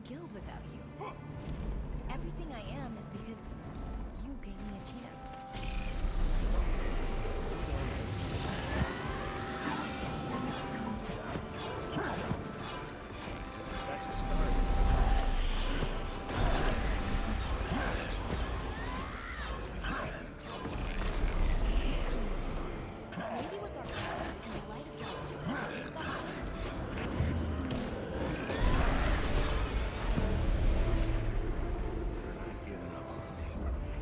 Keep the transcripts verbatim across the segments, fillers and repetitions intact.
guild without you. Everything I am is because you gave me a chance. Maybe with our powers and the light of Delta, we've got a chance. They're not giving up on me.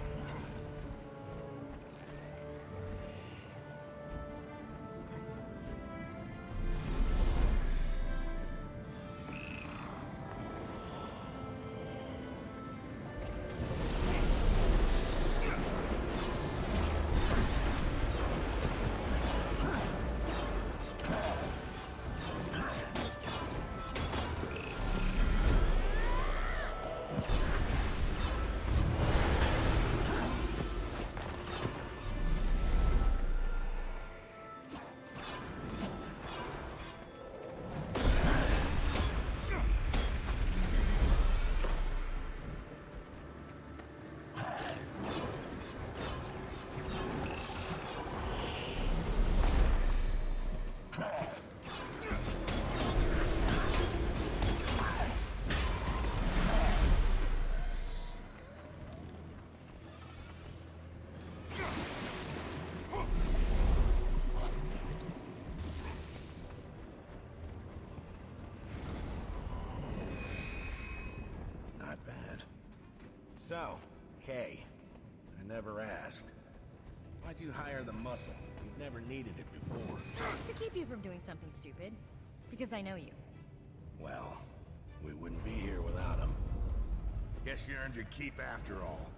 Not bad. So, Kay, I never asked. Why'd you hire the muscle? You've never needed it before. To keep you from doing something stupid. Because I know you. Well, we wouldn't be here without him. Guess you earned your keep after all.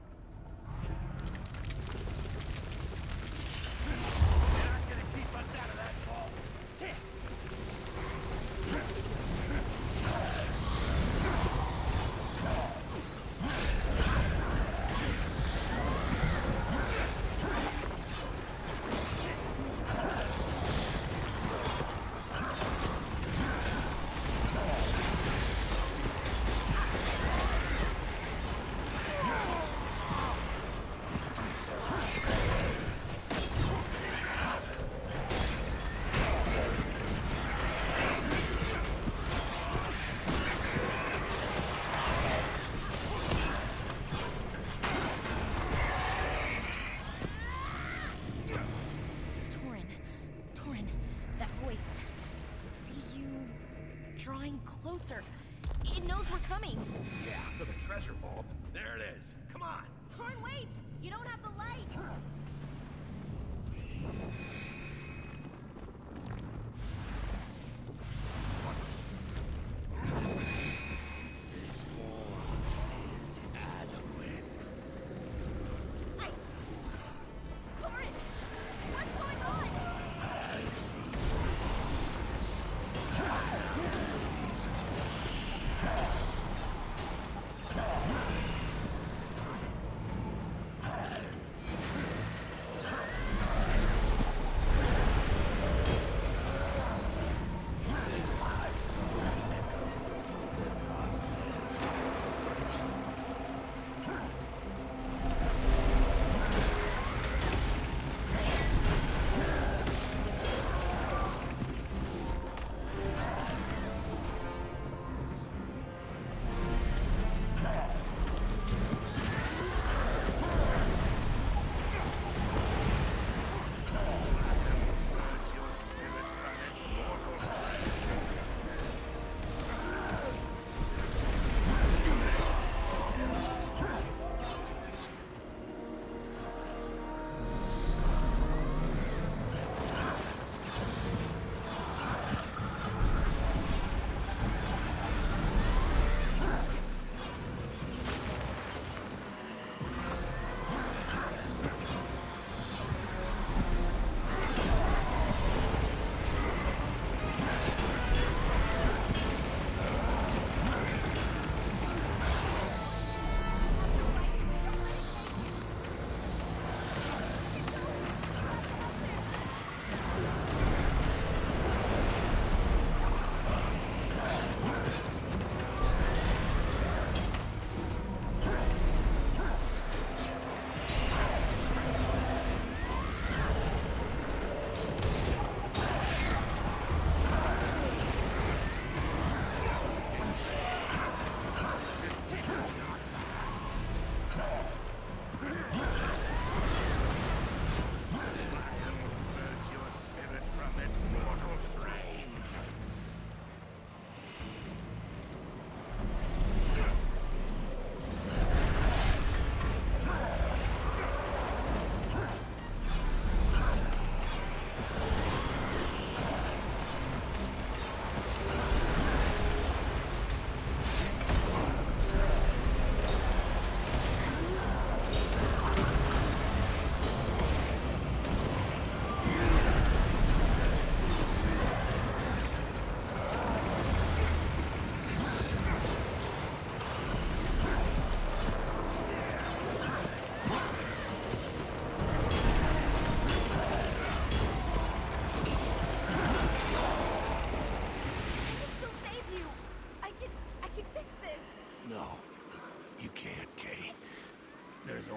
You're not gonna keep us out of that vault. Torin. Torin. That voice. See you... drawing closer. It knows we're coming. Yeah, for the treasure vault. There it is. Come on. Torin, wait! You don't have the light! What's happening? This wall is adequate. I... Torin! What's going on? I see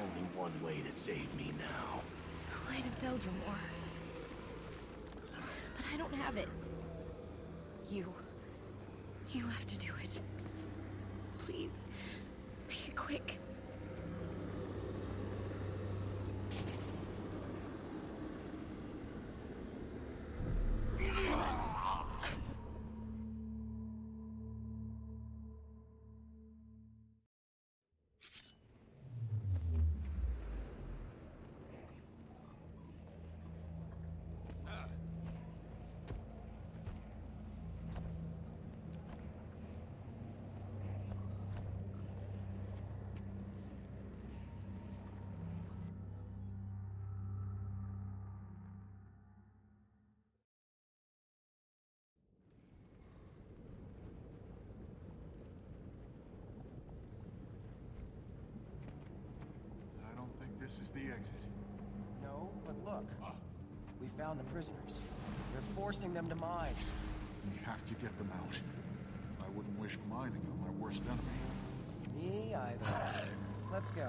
only one way to save me now. The light of Deldrimor. But I don't have it. You. You have to do it. Please. Make it quick. I don't think this is the exit. No, but look. We found the prisoners. They're forcing them to mine. We have to get them out. I wouldn't wish mining on my worst enemy. Me either. Let's go.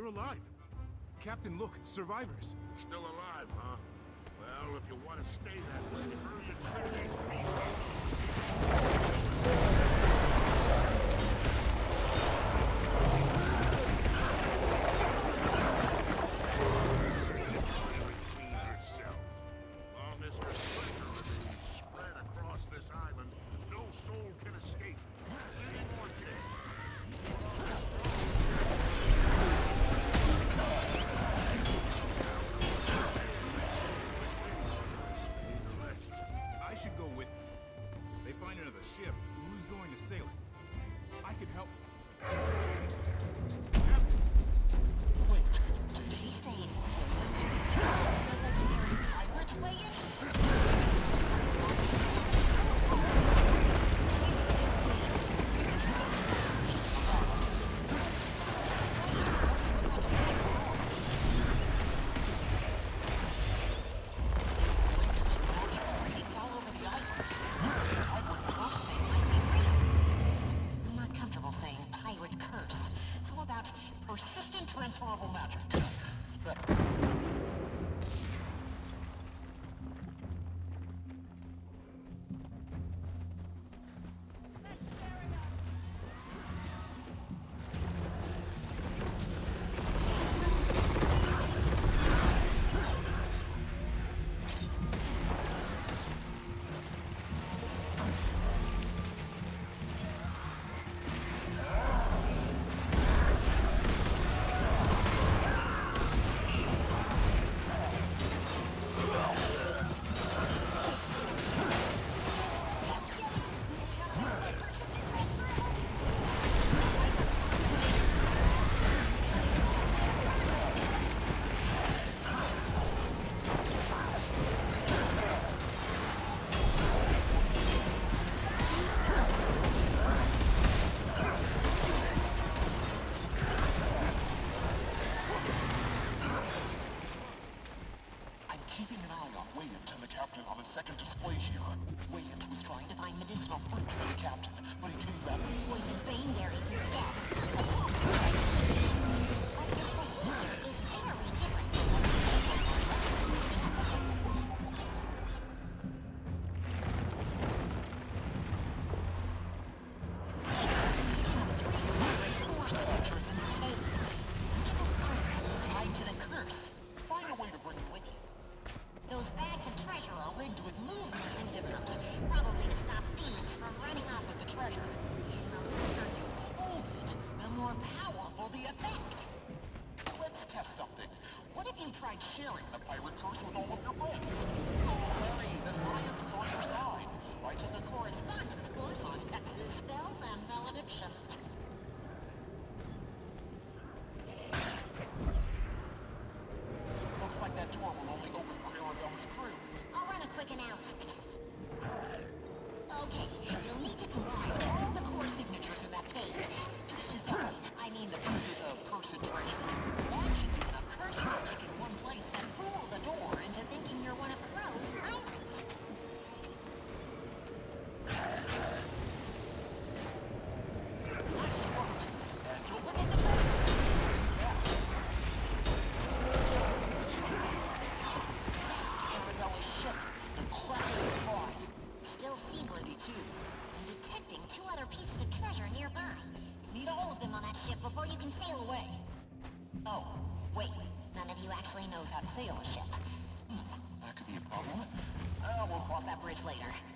you're alive. Captain, look, survivors. Still alive, huh? Well, if you want to stay that way, hurry and clear these beasties. Ship. Who's going to sail it? I could help. Wait, did he say the legendary pirate way in? Persistent transferable magic. Keeping an eye on Weyland and the captain on the second display here. Weyland was trying to find medicinal fruit for the captain, but he came back with Weyland's bane berries instead. Those bags of treasure are rigged with movement inhibitors, probably to stop thieves from running off with the treasure. And the longer you hold it, the more powerful the effect. Let's test something. What if you tried sharing the pirate curse with all of your friends? Hey, the science is on your side. I took a correspondence course on hexes, spells, and maledictions. Looks like that door will only open for Arabella's crew. I'll run a quick announcement. Okay, you'll need to combine all the core signatures in that case. I mean the pieces of cursed treasure. That should be enough curse magic in one place and fool the door into thinking you're one of the crow's pirates. Nice work. And you'll look at the treasure. Still seaworthy too. I'm detecting two other pieces of treasure nearby. Need all of them on that ship before you can sail away. Oh, wait. None of you actually knows how to sail a ship. Hmm, that could be a problem. Uh, we'll cross that bridge later.